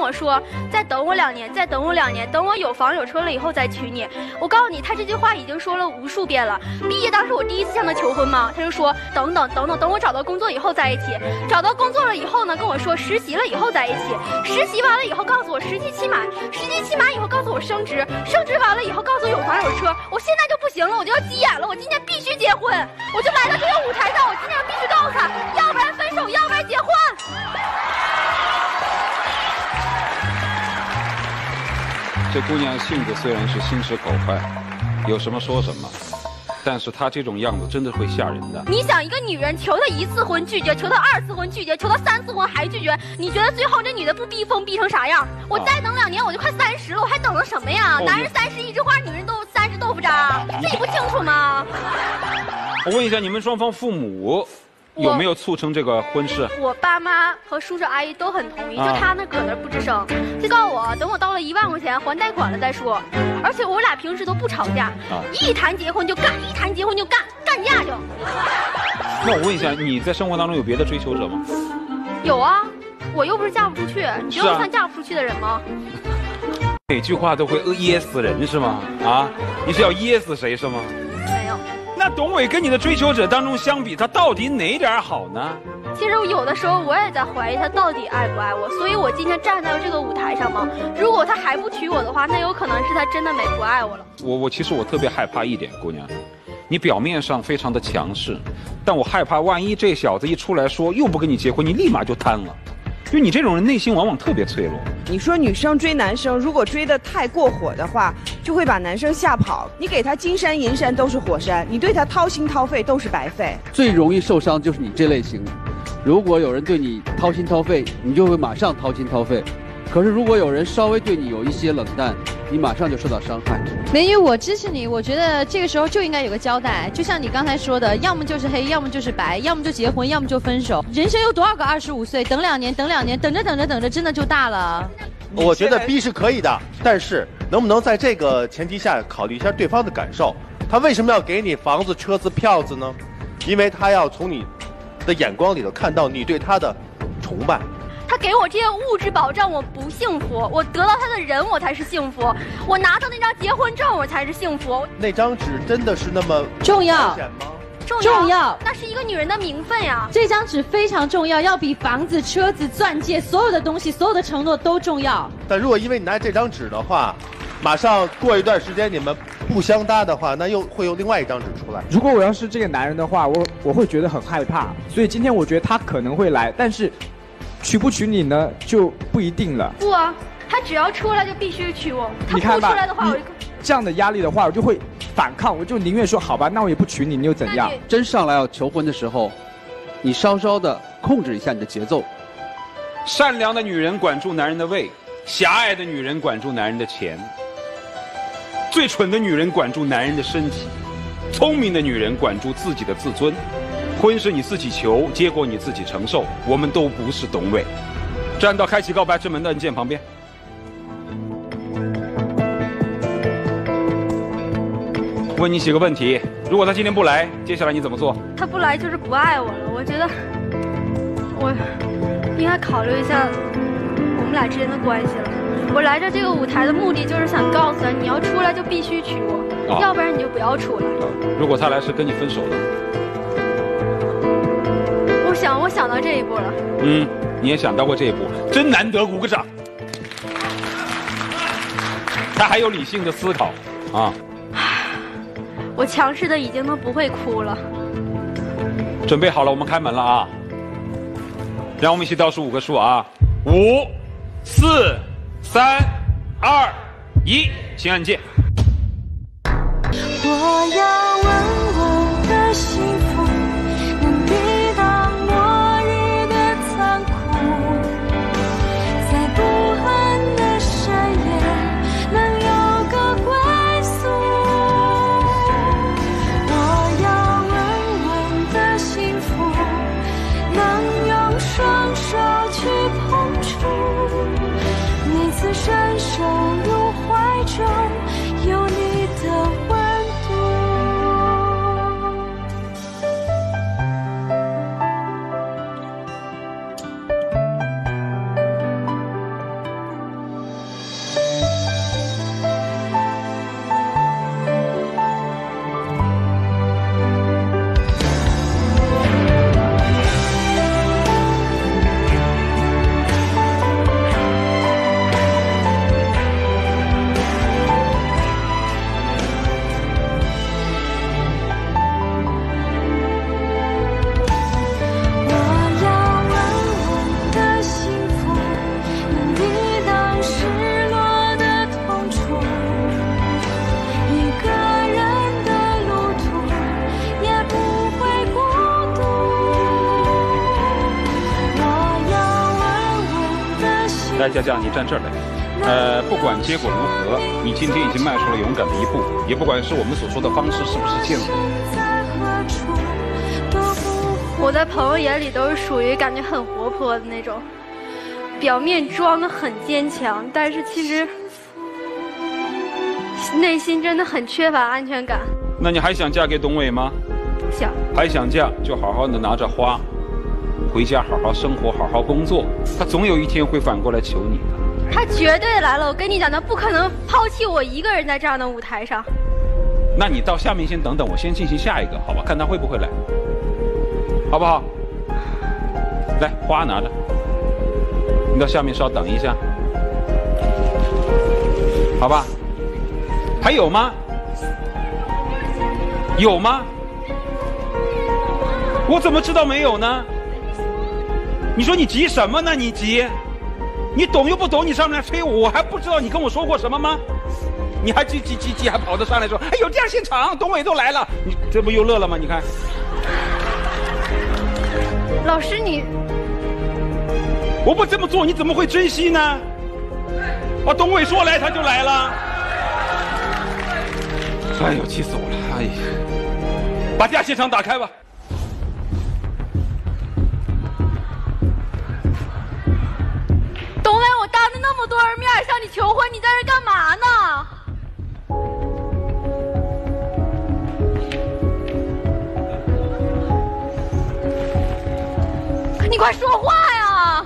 我说再等我2年，再等我2年，等我有房有车了以后再娶你。我告诉你，他这句话已经说了无数遍了。毕业当时我第1次向他求婚嘛，他就说等我找到工作以后在一起。找到工作了以后呢，跟我说实习了以后在一起。实习完了以后告诉我实习期满，实习期满以后告诉我升职，升职完了以后告诉我有房有车。我现在就不行了，我就要急眼了，我今天必须结婚。我就来到这个舞台上，我今天必须告诉他，要不然分手，要不然结婚。 这姑娘性子虽然是心直口快，有什么说什么，但是她这种样子真的会吓人的。 你想一个女人求她1次婚拒绝，求她2次婚拒绝，求她3次婚还拒绝，你觉得最后这女的不逼疯逼成啥样？我再等2年我就快30了，我还等了什么呀？男人30一枝花，女人都30豆腐渣，这你不清楚吗？ 我问一下，你们双方父母有没有促成这个婚事？ 我爸妈和叔叔阿姨都很同意，就他那搁那不吱声，就告诉我等我到了1万块钱还贷款了再说。而且我俩平时都不吵架，一谈结婚就干，一谈结婚就干架就。 那我问一下，你在生活当中有别的追求者吗？ 有啊，我又不是嫁不出去，你觉得我算嫁不出去的人吗？ 每句话都会噎死人是吗？啊，你是要噎死谁是吗？ 没有。 那董伟跟你的追求者当中相比，他到底哪点好呢？ 其实有的时候我也在怀疑他到底爱不爱我，所以我今天站在这个舞台上嘛。如果他还不娶我的话，那有可能是他真的不爱我了。其实我特别害怕一点，姑娘，你表面上非常的强势，但我害怕万一这小子一出来说又不跟你结婚，你立马就瘫了。就你这种人内心往往特别脆弱。 你说女生追男生，如果追得太过火的话，就会把男生吓跑。你给他金山银山都是火山，你对他掏心掏肺都是白费。 最容易受伤就是你这类型。如果有人对你掏心掏肺，你就会马上掏心掏肺。可是如果有人稍微对你有一些冷淡，你马上就受到伤害。 美女，我支持你。我觉得这个时候就应该有个交代，就像你刚才说的，要么就是黑，要么就是白，要么就结婚，要么就分手。人生有多少个25岁？等2年，等2年，等着，真的就大了。 我觉得逼是可以的，但是能不能在这个前提下考虑一下对方的感受？他为什么要给你房子、车子、票子呢？因为他要从你的眼光里头看到你对他的崇拜。 他给我这些物质保障，我不幸福；我得到他的人，我才是幸福；我拿到那张结婚证，我才是幸福。 那张纸真的是那么重要吗？重要， 那是一个女人的名分呀。 这张纸非常重要，要比房子、车子、钻戒所有的东西、所有的承诺都重要。 但如果因为你拿这张纸的话，马上过一段时间你们不相搭的话，那又会有另外一张纸出来。 如果我要是这个男人的话，我会觉得很害怕。所以今天我觉得他可能会来，但是娶不娶你呢就不一定了。 不啊，他只要出来就必须娶我。他不出来的话， 这样的压力的话，我就会反抗，我就宁愿说好吧，那我也不娶你，你又怎样？ 真上来要求婚的时候，你稍稍的控制一下你的节奏。 善良的女人管住男人的胃，狭隘的女人管住男人的钱，最蠢的女人管住男人的身体，聪明的女人管住自己的自尊。婚是你自己求，结果你自己承受。我们都不是董伟。站到开启告白之门的按键旁边。问你几个问题，如果他今天不来，接下来你怎么做？ 他不来就是不爱我了。我觉得我应该考虑一下我们俩之间的关系了。我来这个舞台的目的就是想告诉他，你要出来就必须娶我，要不然你就不要出来。 如果他来是跟你分手了？ 我想到这一步了。 你也想到过这一步，真难得，鼓个掌。他还有理性的思考啊。 我强势的已经都不会哭了。 准备好了，我们开门了啊！让我们一起倒数5个数啊！5、4、3、2、1，请按键。 我要稳稳的幸福，能抵挡末日的残酷，在不安的深夜能有个归宿。我要稳稳的幸福，能用双手去碰触，每次伸手入怀中有你的温度。 佳佳，你站这儿来。不管结果如何，你今天已经迈出了勇敢的一步，也不管是我们所说的方式是不是健康。 我在朋友眼里都是属于感觉很活泼的那种，表面装得很坚强，但是其实内心真的很缺乏安全感。 那你还想嫁给董伟吗？ 想。 还想嫁，就好好的拿着花，回家好好生活，好好工作。他总有一天会反过来求你的。 他绝对来了，我跟你讲，他不可能抛弃我一个人在这样的舞台上。 那你到下面先等等，我先进行下一个，好吧？看他会不会来，好不好？来，花拿着，你到下面稍等一下，好吧？还有吗？有吗？我怎么知道没有呢？你说你急什么呢？你急？你懂又不懂？你上面来催我，我还不知道你跟我说过什么吗？你还急，还跑得上来说，哎，有这样现场，董伟都来了，你这不又乐了吗？你看， 老师你， 我不这么做，你怎么会珍惜呢？啊，董伟说来他就来了，哎呦，气死我了！哎呀，把地下现场打开吧。 董伟，我当着那么多人面向你求婚，你在这干嘛呢？你快说话呀！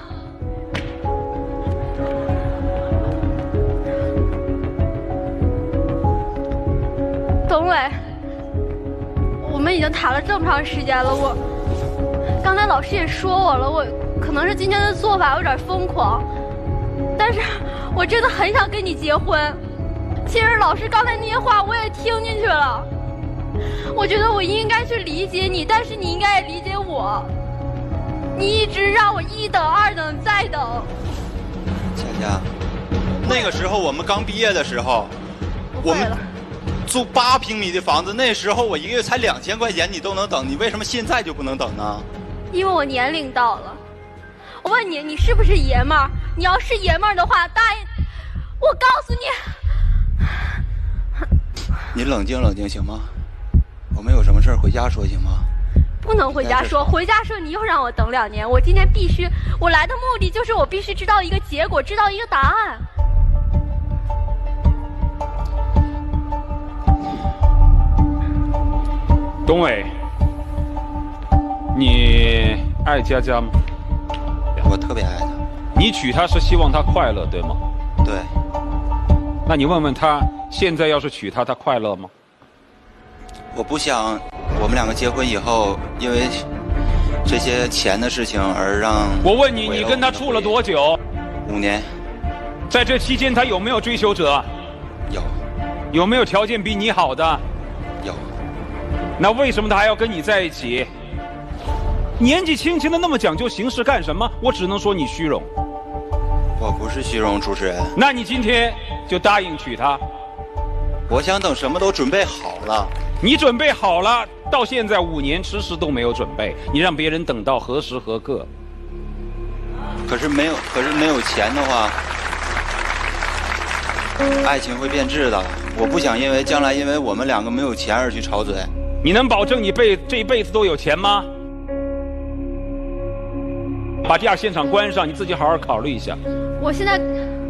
董伟，我们已经谈了这么长时间了，刚才老师也说我了，我可能是今天的做法有点疯狂。但是我真的很想跟你结婚。其实老师刚才那些话我也听进去了，我觉得我应该去理解你，但是你应该也理解我。你一直让我一等二等再等。 佳佳，那个时候我们刚毕业的时候，我们租8平米的房子，那时候我一个月才2000块钱，你都能等，你为什么现在就不能等呢？ 因为我年龄到了。我问你，你是不是爷们儿？你要是爷们儿的话，答应我，告诉你。 你冷静冷静行吗？我们有什么事儿回家说行吗？ 不能回家说，回家说你又让我等2年。我今天必须，我来的目的就是我必须知道一个结果，知道一个答案。 董伟，你爱佳佳吗？ 我特别爱她。 你娶她是希望她快乐，对吗？ 对。 那你问问她，现在要是娶她，她快乐吗？ 我不想我们2个结婚以后，因为这些钱的事情而让…… 我问你，你跟她处了多久 ？5年。 在这期间，她有没有追求者？ 有。 有没有条件比你好的？ 有。 那为什么她还要跟你在一起？年纪轻轻的那么讲究形式干什么？我只能说你虚荣。 我不是虚荣，主持人。 那你今天就答应娶她？ 我想等什么都准备好了。 你准备好了，到现在5年迟迟都没有准备，你让别人等到何时何刻？ 可是没有钱的话，爱情会变质的。我不想将来因为我们2个没有钱而去吵嘴。 你能保证你这一辈子都有钱吗？把第2现场关上，你自己好好考虑一下。 我现在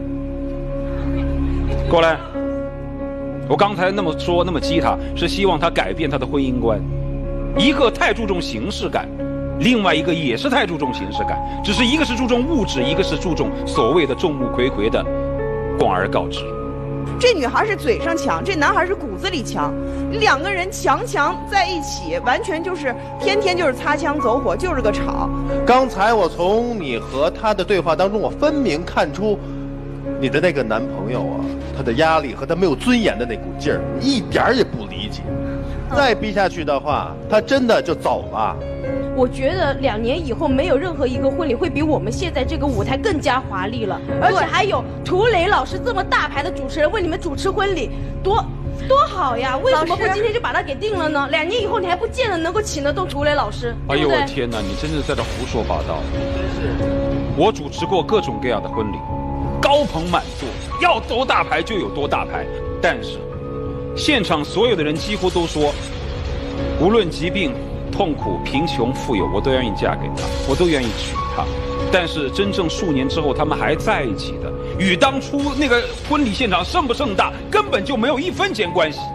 过来。我刚才那么说那么激他，是希望他改变他的婚姻观。一个太注重形式感，另外一个也是太注重形式感，只是一个是注重物质，一个是注重所谓的众目睽睽的广而告之。 这女孩是嘴上强，这男孩是骨子里强，2个人强在一起，完全就是天天就是擦枪走火，就是个吵。 刚才我从你和他的对话当中，我分明看出你的那个男朋友啊，他的压力和他没有尊严的那股劲儿，你一点儿也不理解。再逼下去的话，他真的就走了。 我觉得2年以后没有任何一个婚礼会比我们现在这个舞台更加华丽了，而且还有涂磊老师这么大牌的主持人为你们主持婚礼，多好呀！为什么不今天就把它给定了呢？2年以后你还不见得能够请得动涂磊老师， 哎呦对不对？ 我天哪，你真的在这胡说八道！真是，我主持过各种各样的婚礼， 高朋满座，要多大牌就有多大牌。但是，现场所有的人几乎都说，无论疾病、痛苦、贫穷、富有，我都愿意嫁给他，我都愿意娶她。但是真正数年之后，他们还在一起的，与当初那个婚礼现场盛不盛大，根本就没有1分钱关系。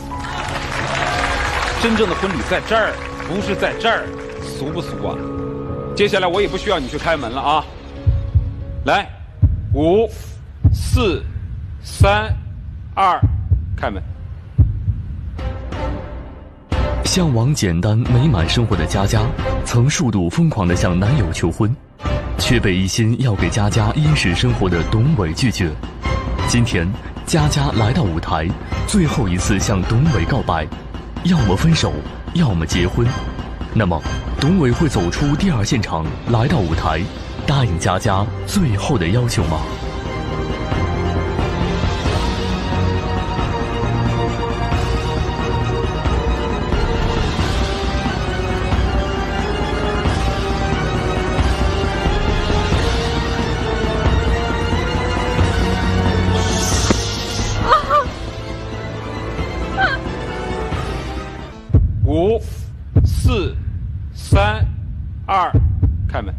真正的婚礼在这儿，不是在这儿，俗不俗啊？接下来我也不需要你去开门了啊！来，5、4、3、2，开门。 向往简单美满生活的佳佳，曾数度疯狂地向男友求婚，却被一心要给佳佳殷实生活的董伟拒绝。今天，佳佳来到舞台，最后一次向董伟告白，要么分手，要么结婚。那么，董伟会走出第2现场，来到舞台，答应佳佳最后的要求吗？ 5、4、3、2，开门。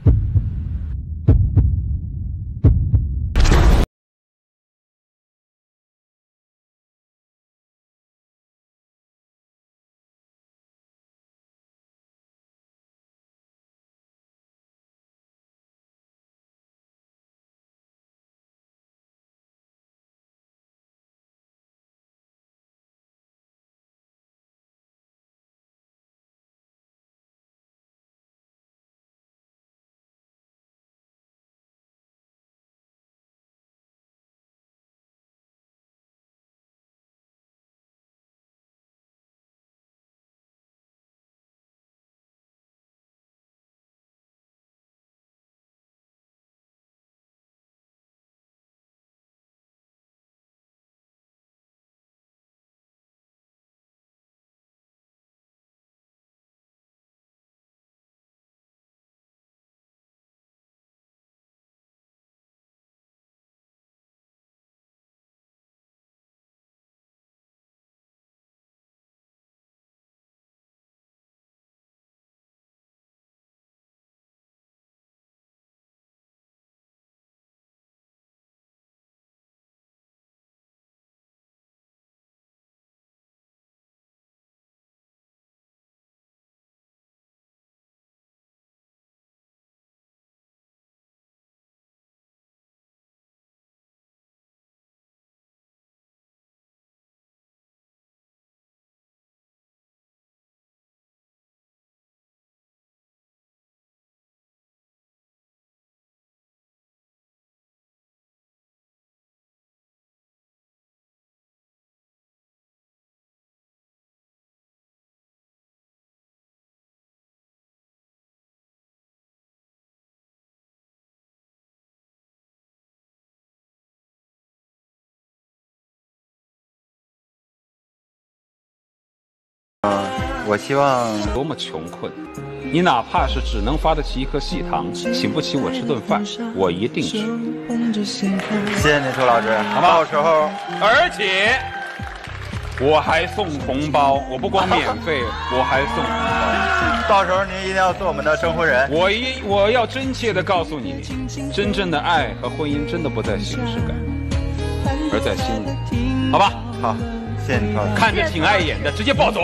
我希望多么穷困，你哪怕是只能发得起一颗细糖，请不起我吃顿饭，我一定去。 谢谢您，周老师，好吧？到时候， 而且我还送红包，我不光免费，我还送红包。 到时候您一定要做我们的征婚人。 我要真切地告诉你，真正的爱和婚姻真的不在形式感，而在心里，好吧？ 好。谢谢你， 看着挺碍眼的，直接抱走。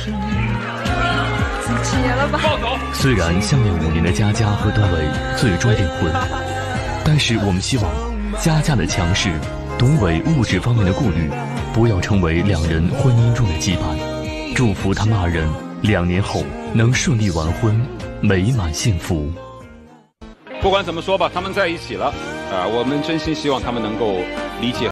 抱走。 虽然相恋5年的佳佳和董伟最终订婚，但是我们希望佳佳的强势，董伟物质方面的顾虑，不要成为2人婚姻中的羁绊。祝福他们2人2年后能顺利完婚，美满幸福。 不管怎么说吧，他们在一起了，我们真心希望他们能够理解。